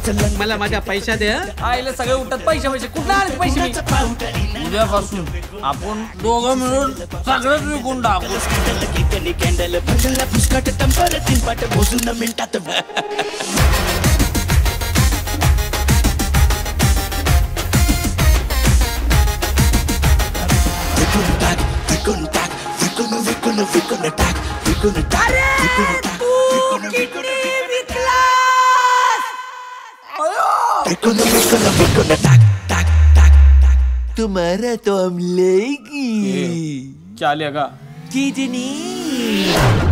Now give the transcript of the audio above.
मला माझ्या पैसा दे. आईला सगळे उठतात पैसे पैसे कुठं आले पैसे. उद्यापासून आपण दोघं मिळून सगळंच विकून टाकू. तुम्हारा तो हम लेगी. क्या लेगा? किडनी.